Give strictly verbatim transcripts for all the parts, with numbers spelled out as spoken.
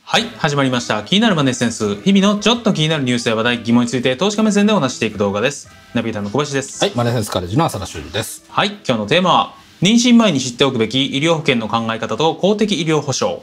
はい、始まりました。気になるマネーセンス。日々のちょっと気になるニュースや話題、疑問について投資家目線でお話していく動画です。ナビゲーターの小林です。 はい、マネーセンスカレッジの浅田修司です。 はい、今日のテーマは、妊娠前に知っておくべき医療保険の考え方と公的医療保障。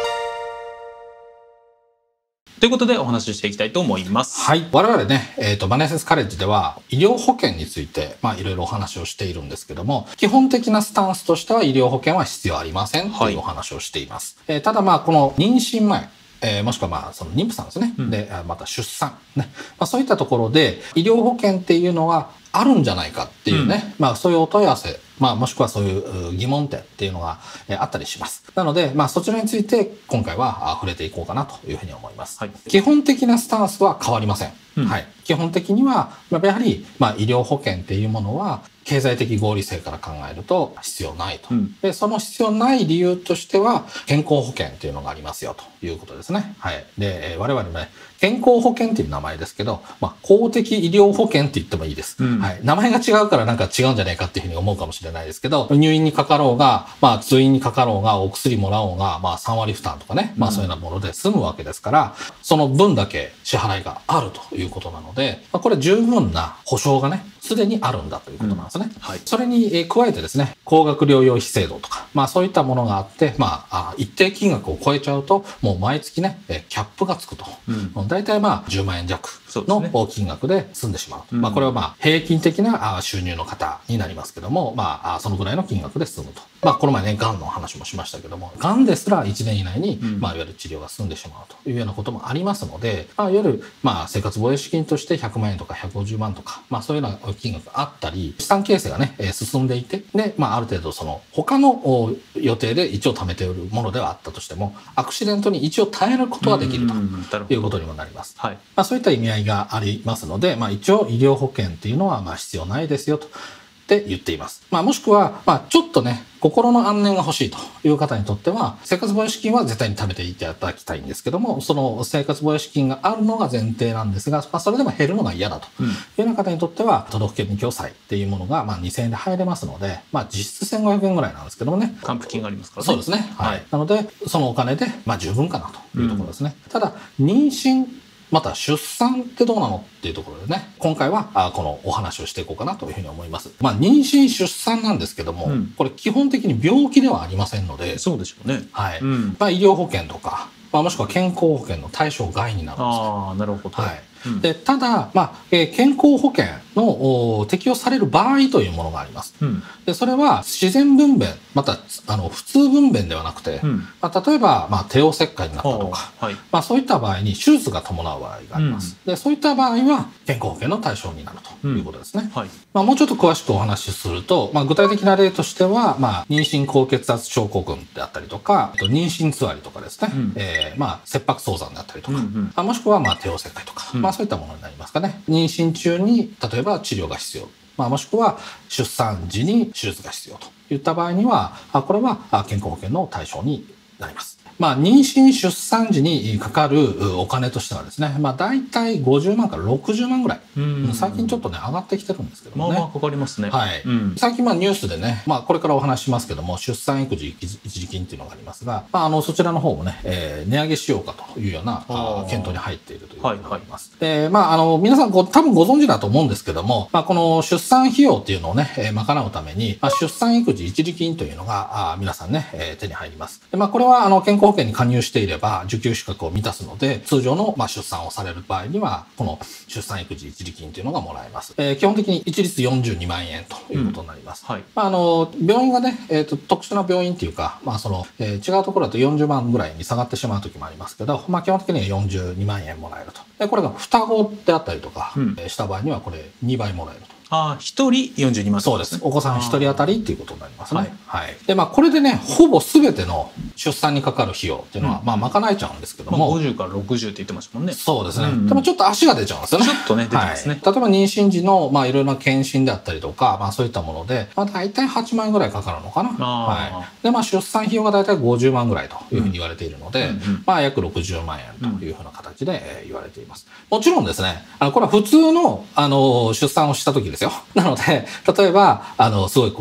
ということでお話ししていきたいと思います。 はい。我々ね、えっと、マネーセンスカレッジでは医療保険について、まあいろいろお話をしているんですけども、基本的なスタンスとしては医療保険は必要ありませんというお話をしています。はい、えー、ただまあこの妊娠前、えー、もしくはまあその妊婦さんですね。うん、で、また出産ね。まあそういったところで医療保険っていうのはあるんじゃないかっていうね、うん、まあそういうお問い合わせ、まあもしくはそういう疑問点っていうのがあったりします。なので、まあそちらについて今回は触れていこうかなというふうに思います。はい、基本的なスタンスは変わりません。うん、はい。基本的には、やはり、まあ医療保険っていうものは経済的合理性から考えると必要ないと。うん、で、その必要ない理由としては健康保険っていうのがありますよということですね。はい。で、我々もね、健康保険っていう名前ですけど、まあ公的医療保険って言ってもいいです。うん、はい。名前が違うからなんか違うんじゃないかっていうふうに思うかもしれないですけど、入院にかかろうが、まあ通院にかかろうが、お薬もらおうが、まあさんわり負担とかね、まあそういうようなもので済むわけですから、その分だけ支払いがあるということなので、まあ、これ十分な保証がね、すでにあるんだということなんですね。うん、はい。それに加えてですね、高額療養費制度とか、まあそういったものがあって、まあ一定金額を超えちゃうと、もう毎月ね、キャップがつくと。うん、大体まあじゅうまんえん弱の金額で済んでしまう。うん、まあこれはまあ平均的な収入の方になりますけども、まあそのぐらいの金額で済むと。まあこの前ね、癌の話もしましたけども、癌ですらいちねん以内に、まあいわゆる治療が済んでしまうというようなこともありますので、まあいわゆるまあ生活防衛資金としてひゃくまんえんとかひゃくごじゅうまんとか、まあそういうような金額があったり、資産形成がね、進んでいて、で、まあある程度その他の予定で一応貯めておるものではあったとしても、アクシデントに一応耐えることができるということにもなります。はい。まあそういった意味合いがありますので、まあ一応医療保険っていうのはまあ必要ないですよと。って言っています。まあもしくは、まあちょっとね、心の安寧が欲しいという方にとっては、生活防衛資金は絶対に貯めていただきたいんですけども、その生活防衛資金があるのが前提なんですが、まあそれでも減るのが嫌だというような方にとっては、都道府県民共済っていうものがまあにせんえんで入れますので、まあ実質せんごひゃくえんぐらいなんですけどもね。 還付金がありますからね。 そうですね。はい。はい、なので、そのお金でまあ十分かなというところですね。うん、ただ、妊娠、また出産ってどうなのっていうところでね、今回はあこのお話をしていこうかなというふうに思います。まあ妊娠出産なんですけども、うん、これ基本的に病気ではありませんので、 そうでしょうね。 はい。うん、まあ医療保険とか、まあもしくは健康保険の対象外になるんですよ。 ああ、なるほど。 はい。でただ、まあえー、健康保険の適用される場合というものがあります。うん、でそれは自然分娩、またあの普通分娩ではなくて、うん、まあ、例えば、まあ、帝王切開になったとか、はい、まあ、そういった場合に手術が伴う場合があります。うん、でそういった場合は健康保険の対象になるということですね。うんはい、まあ、もうちょっと詳しくお話しすると、まあ、具体的な例としては、まあ、妊娠高血圧症候群であったりとか、妊娠つわりとかですね、うん、えー、まあ、切迫早産であったりとか、うんうん、もしくはまあ帝王切開とか、うん、まあそういったものになりますかね。妊娠中に例えば治療が必要、まあ、もしくは出産時に手術が必要といった場合には、これは健康保険の対象になります。まあ、妊娠出産時にかかるお金としてはですね、まあ、大体ごじゅうまんからろくじゅうまんぐらい。最近ちょっとね、上がってきてるんですけどもね。 まあまあかかりますね。 はい。うん、最近まあニュースでね、まあこれからお話しますけども、出産育児一時金っていうのがありますが、まああの、そちらの方もね、えー、値上げしようかというような検討に入っているということがあります。はいはい、で、まああの、皆さんご多分ご存知だと思うんですけども、まあこの出産費用っていうのをね、えー、賄うために、まあ、出産育児一時金というのが、あ皆さんね、えー、手に入ります。で、まあこれはあの、健康保険に加入していれば受給資格を満たすので、通常のまあ出産をされる場合には、この出産育児一時金というのがもらえます。えー、基本的に一律よんじゅうにまんえんということになります。うんはい、まあ、あの、病院がね、えっと、特殊な病院っていうか、まあその、えー、違うところだとよんじゅうまんぐらいに下がってしまう時もありますけど、まあ基本的にはよんじゅうにまんえんもらえると。で、これが双子であったりとか、うん、した場合にはこれにばいもらえると。 ああ、一人よんじゅうにまん、ね、 そうです。お子さん一人当たりっていうことになりますね。はい。はい、で、まあ、これでね、ほぼ全ての出産にかかる費用っていうのは、うん、まあ、賄えちゃうんですけども。まあ、 ごじゅうからろくじゅうって言ってましたもんね。 そうですね。うんうん、でもちょっと足が出ちゃうんですよね。 ちょっとね、出てますね。 はい、例えば妊娠時の、まあ、いろいろな検診であったりとか、まあ、そういったもので、まあ、大体はちまんえんぐらいかかるのかな。はい。で、まあ、出産費用が大体ごじゅうまんぐらいというふうに言われているので、うんうんうん、まあ、約ろくじゅうまんえんというふうな形で言われています。もちろんですね、あの、これは普通の、あの、出産をした時ですよ。なので、例えば、あの、すごいこう、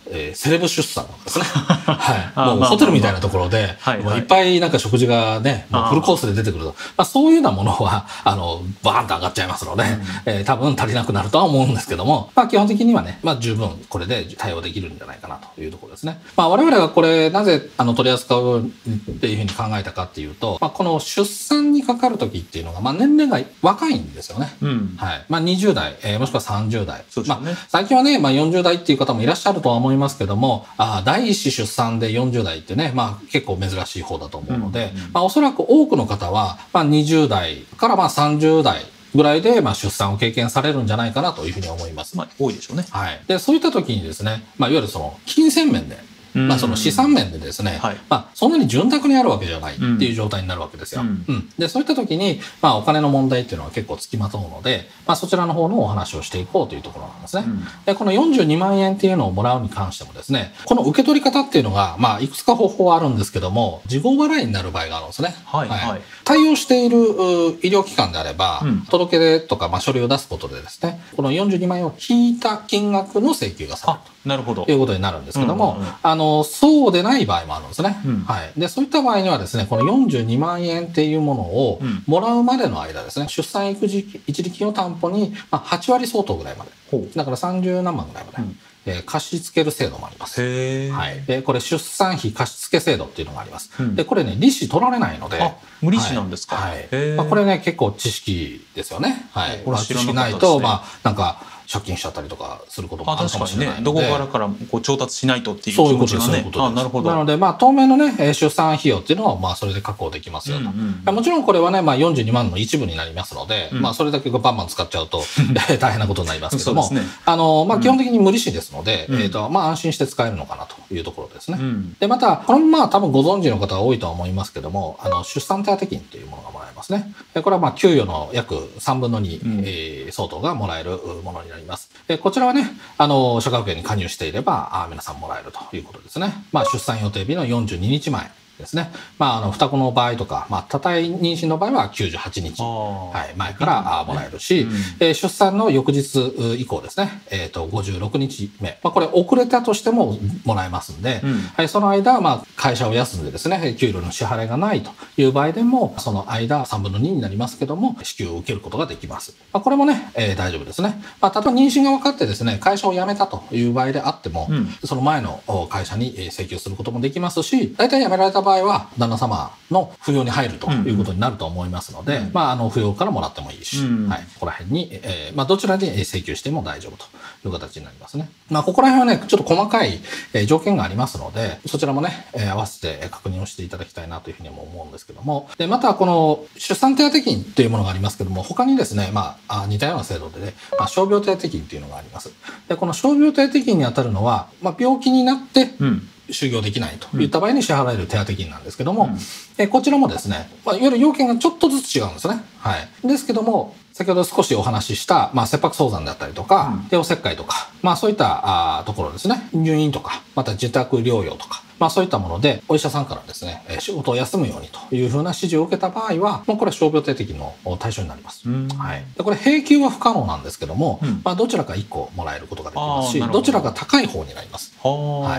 えー、セレブ出産なんですね。はい。もうホテルみたいなところで、もういっぱいなんか食事がね、もうフルコースで出てくると。まあそういうようなものは、あの、バーンと上がっちゃいますので、うん、えー、多分足りなくなるとは思うんですけども、まあ基本的にはね、まあ十分これで対応できるんじゃないかなというところですね。まあ我々がこれなぜあの取り扱うっていうふうに考えたかっていうと、まあこの出産にかかる時っていうのが、まあ年齢が若いんですよね。うん、はい。まあにじゅう代、えー、もしくはさんじゅう代。そうですね。まあ最近はね、まあよんじゅう代っていう方もいらっしゃるとは思いますけども、あ第一子出産でよんじゅう代ってね、まあ結構珍しい方だと思うので、うんうん、まあおそらく多くの方は、まあにじゅう代からまあさんじゅう代ぐらいで、まあ、出産を経験されるんじゃないかなというふうに思います。 まあ、多いでしょうね。 はい。で、そういった時にですね、まあ、いわゆるその、金銭面で、まあその資産面でですね、はい、まあそんなに潤沢にあるわけじゃないっていう状態になるわけですよ。うん。うん、で、そういった時に、まあお金の問題っていうのは結構つきまとうので、まあそちらの方のお話をしていこうというところなんですね。うん、で、このよんじゅうにまんえんっていうのをもらうに関してもですね、この受け取り方っていうのが、まあいくつか方法はあるんですけども、事後払いになる場合があるんですね。はい。はいはい、対応している医療機関であれば、うん、届け出とか、まあ書類を出すことでですね、このよんじゅうにまんえんを引いた金額の請求がされると。 なるほど。 いうことになるんですけども、うんうんうん、あの、そうでない場合もあるんですね。うん、はい。で、そういった場合にはですね、このよんじゅうにまんえんっていうものをもらうまでの間ですね、出産育児一時金を担保に、まあ、はちわり相当ぐらいまで。だからさんじゅうなんまんぐらいまで。うんえー、貸し付ける制度もあります。へはい。で、これ出産費貸し付け制度っていうのがあります。うん、で、これね、利子取られないので。 あ、無利子なんですか。 はい。はいまあ、これね、結構知識ですよね。はい。これ知識ないと、まあ、なんか、借金しちゃったりとかすることもあるかもしれないので、ね、 どこからからこう調達しないとっていう気持ちがね。そういうことです。あ、なるほど。 なので、まあ、当面のね、出産費用っていうのは、まあ、それで確保できますよと。うんうん、もちろんこれはね、まあ、よんじゅうにまんの一部になりますので、うん、まあ、それだけバンバン使っちゃうと大変なことになりますけども、ね、あの、まあ、基本的に無利子ですので、うん、えっと、まあ、安心して使えるのかなというところですね。うん、で、また、これもまあ、多分ご存知の方は多いとは思いますけども、あの、出産手当金というものがもらえますね。これはまあ、給与の約さんぶんのに、うんえー、相当がもらえるものになります。でこちらはね、あの、社会保険に加入していれば、あ皆さんもらえるということですね。まあ、出産予定日のよんじゅうににちまえですね。まあ、あの、双子の場合とか、まあ、多体妊娠の場合はきゅうじゅうはちにち、はい、前からあもらえるし、うんえー、出産の翌日以降ですね、えっと、ごじゅうろくにちめ。まあ、これ遅れたとしてももらえますんで、うん、はい、その間、まあ、会社を休んでですね、給料の支払いがないという場合でも、その間さんぶんのにになりますけども、支給を受けることができます。まあ、これもね、えー、大丈夫ですね。まあ、例えば妊娠が分かってですね、会社を辞めたという場合であっても、うん、その前の会社に請求することもできますし、大体辞められた場合は旦那様の扶養に入るということになると思いますので、うんうん、まあ、あの扶養からもらってもいいし、うんはい、ここら辺に、えーまあ、どちらに請求しても大丈夫という形になりますね。まあ、ここら辺はねちょっと細かい条件がありますので、そちらもね合わせて確認をしていただきたいなというふうにも思うんですけども、でまたこの出産手当金というものがありますけども、他にですね、まあ、似たような制度でね、まあ、傷病手当金というのがあります。でこの傷病手当金に当たるのは、まあ、病気になって、うん就業できないといった場合に支払える手当金なんですけども、うん、えこちらもですね、まあ、いわゆる要件がちょっとずつ違うんですね。はい。ですけども、先ほど少しお話しした、まあ、切迫早産だったりとか、帝王切開とか、まあ、そういったあところですね。入院とか、また自宅療養とか、まあ、そういったもので、お医者さんからですね、仕事を休むようにというふうな指示を受けた場合は、もうこれは傷病手当金の対象になります。はい。でこれ、並給は不可能なんですけども、うん、まあ、どちらかいっこもらえることができますし、ど, どちらか高い方になります。はい。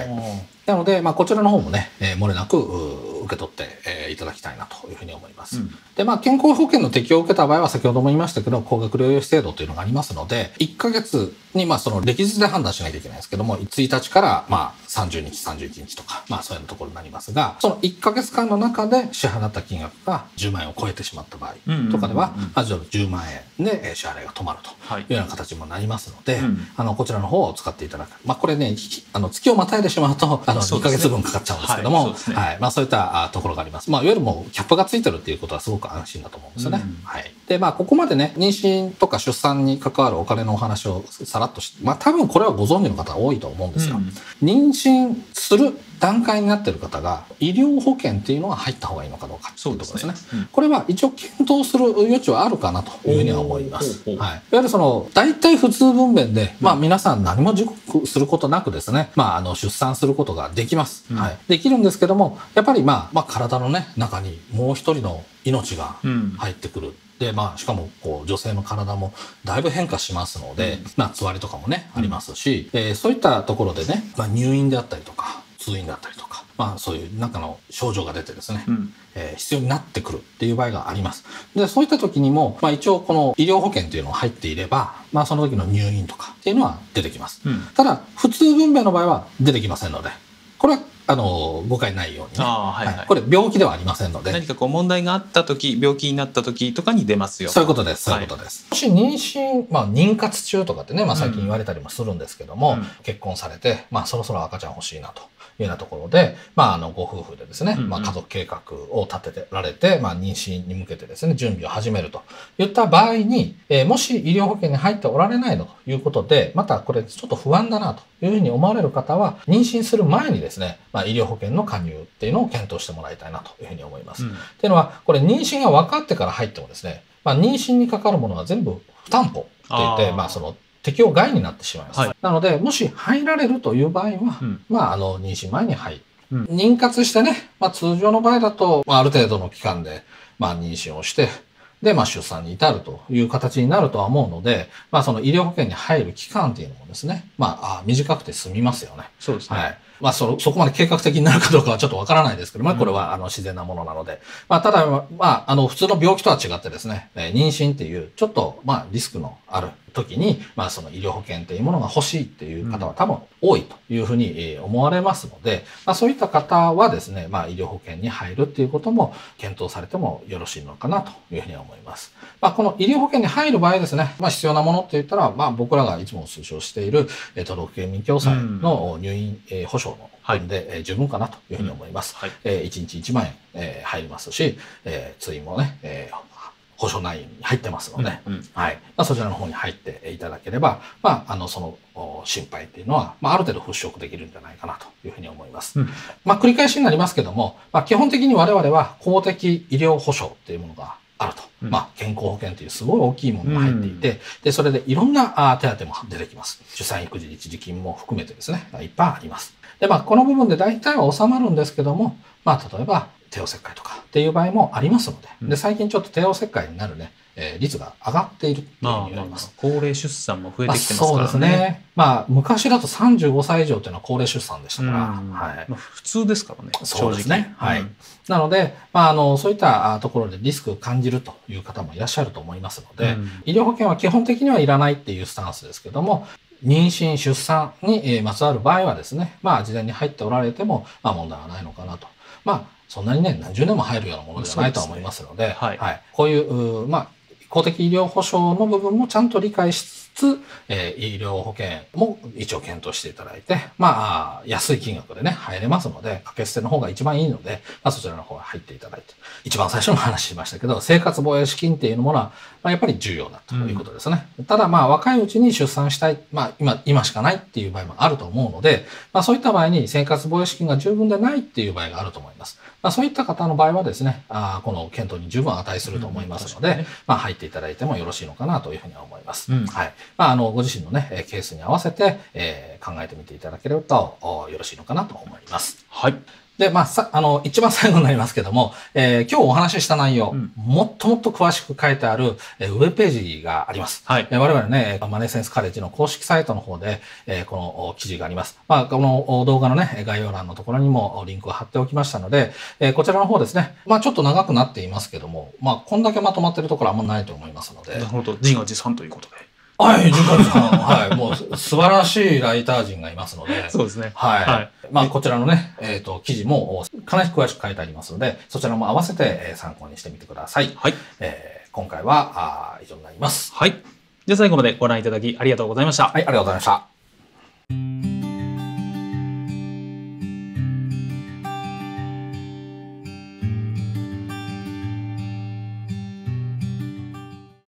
なので、まあ、こちらの方もね、えー、漏れなく受け取って、えー、いただきたいなというふうに思います。うん、で、まあ、健康保険の適用を受けた場合は、先ほども言いましたけど、高額療養費制度というのがありますので、いっかげつに、まあ、その歴日で判断しなきゃいけないんですけども、ついたちから、まあ、さんじゅうにち、さんじゅういちにちとか、まあ、そういうところになりますが、そのいっかげつかんの中で支払った金額がじゅうまんえんを超えてしまった場合とかでは、まずじゅうまんえんで支払いが止まるというような形にもなりますので、はいうん、あの、こちらの方を使っていただく。まあ、これね、あの、月をまたいでしまうと、あの、にかげつぶんかかっちゃうんですけども、はい、ねはい、まあ、そういったところがあります。まあ、いわゆるもうキャップがついてるっていうことはすごく安心だと思うんですよね。うん、はい。で、まあ、ここまでね、妊娠とか出産に関わるお金のお話をさらっとして、まあ、多分これはご存知の方多いと思うんですよ。うん、妊娠する段階になっている方が医療保険っていうのが入った方がいいのかどうかというところですね。すねうん、これは一応検討する余地はあるかなというふうには思います。はい。いわゆるその大体普通分娩で、まあ皆さん何も事故することなくですね、まああの出産することができます。うん、はい。できるんですけども、やっぱりまあまあ体のね中にもう一人の命が入ってくる。うんで、まあ、しかも、こう、女性の体もだいぶ変化しますので、うん、まあ、つわりとかもね、ありますし、うん、えー、そういったところでね、まあ、入院であったりとか、通院だったりとか、まあ、そういう中の症状が出てですね、うん、えー、必要になってくるっていう場合があります。で、そういった時にも、まあ、一応この医療保険っていうのが入っていれば、まあ、その時の入院とかっていうのは出てきます。うん、ただ、普通分娩の場合は出てきませんので、これはあの誤解ないようにね、はいはいはい、これ病気ではありませんので、 何かこう問題があった時、病気になった時とかに出ますよ。 そういうことです。そういうことです。はい、もし妊娠、まあ妊活中とかってね、まあ最近言われたりもするんですけども、うん、結婚されて、まあそろそろ赤ちゃん欲しいなというようなところで、まああのご夫婦でですね、うんうん、まあ家族計画を立てられて、まあ妊娠に向けてですね、準備を始めるといった場合に、えー、もし医療保険に入っておられないということで、またこれちょっと不安だなというふうに思われる方は、妊娠する前にですね、まあ医療保険の加入っていうのを検討してもらいたいなというふうに思います。うん、っていうのは、これ妊娠が分かってから入ってもですね、まあ、妊娠にかかるものは全部不担保って言って、まあその適用外になってしまいます。はい、なので、もし入られるという場合は、うん、まああの妊娠前に入る。うん、妊活してね、まあ通常の場合だと、まあ、ある程度の期間で、まあ妊娠をして、で、まあ出産に至るという形になるとは思うので、まあその医療保険に入る期間っていうのもですね、まあ短くて済みますよね。 そうですね。 はい。まあそ、そこまで計画的になるかどうかはちょっとわからないですけど、まあこれはあの自然なものなので。まあただ、まああの普通の病気とは違ってですね、妊娠っていうちょっとまあリスクのある時に、まあその医療保険っていうものが欲しいっていう方は多分多いというふうに思われますので、まあそういった方はですね、まあ医療保険に入るっていうことも検討されてもよろしいのかなというふうに思います。まあこの医療保険に入る場合ですね、まあ必要なものって言ったら、まあ僕らがいつも推奨している都道府県民共済の入院保障の分で、はい、十分かなというふうに思います。うん、はい、えー、いちにちいちまんえん、えー、入りますし、えー、通院もね、えー、保証内容に入ってますので、うんうん、はい。まあ、そちらの方に入っていただければ、まあ、あの、その心配っていうのは、まあ、ある程度払拭できるんじゃないかなというふうに思います。うん、まあ、繰り返しになりますけども、まあ、基本的に我々は公的医療保障っていうものがあると。うん、まあ、健康保険というすごい大きいものが入っていて、うん、で、それでいろんなあ手当も出てきます。出産育児一時金も含めてですね、いっぱいあります。で、まあ、この部分で大体は収まるんですけども、まあ、例えば、帝王切開とかっていう場合もありますので、うん、で、最近ちょっと帝王切開になるね、えー、率が上がっているというふうに言われます。 高齢出産も増えてきてますからね。 まあ、そうですね。まあ、昔だとさんじゅうごさい以上というのは高齢出産でしたから、はい。 まあ、普通ですからね。 そうですね。はい。うん、なので、まあ、あの、そういったところでリスクを感じるという方もいらっしゃると思いますので、うん、医療保険は基本的にはいらないっていうスタンスですけども、妊娠、出産にまつわる場合はですね、まあ、事前に入っておられても、まあ、問題はないのかなと。まあ、そんなにね、何十年も入るようなものではないとは思いますので、はい、はい。こういう、まあ、公的医療保障の部分もちゃんと理解しつつ、えー、医療保険も一応検討していただいて、まあ、安い金額でね、入れますので、掛け捨ての方が一番いいので、まあ、そちらの方が入っていただいて、一番最初の話しましたけど、生活防衛資金っていうものは、まあ、やっぱり重要だということですね。うん、ただ、まあ、若いうちに出産したい、まあ、今、今しかないっていう場合もあると思うので、まあ、そういった場合に生活防衛資金が十分でないっていう場合があると思います。まあ、そういった方の場合はですね、あこの検討に十分値すると思いますので、うんね、まあ、入っていただいてもよろしいのかなというふうには思います。うん、はい。まあ、あの、ご自身のね、ケースに合わせて、えー、考えてみていただければとよろしいのかなと思います。 はい。 で、まあ、さ、あの、一番最後になりますけども、えー、今日お話しした内容、うん、もっともっと詳しく書いてある、えー、ウェブページがあります。はい。えー、我々ね、マネーセンスカレッジの公式サイトの方で、えー、この記事があります。まあ、この動画のね、概要欄のところにもリンクを貼っておきましたので、えー、こちらの方ですね、まあ、ちょっと長くなっていますけども、まあ、こんだけまとまってるところあんまないと思いますので。 なるほど。自画自賛ということで。 はい、ジュカさん。はい。もう、素晴らしいライター陣がいますので。 そうですね。 はい。はい、まあ、こちらのね、えっと、記事も、かなり詳しく書いてありますので、そちらも合わせて参考にしてみてください。はい。えー、今回は、あ以上になります。 はい。じゃあ最後までご覧いただきありがとうございました。 はい、ありがとうございました。